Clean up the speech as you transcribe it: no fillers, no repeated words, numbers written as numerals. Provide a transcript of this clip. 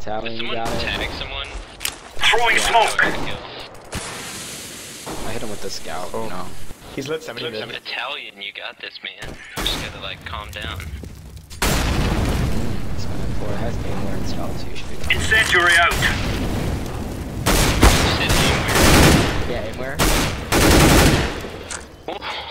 Italian, you got it. Tag someone? Throwing smoke! I hit him with the scout, Oh. no. He's lit 70 I'm mid. Italian, you got this, man. You just gotta, like, calm down. This guy 4 has aim where it's scout, so you should be fine. Incendiary out! You said anywhere. Yeah, aim where? Oh.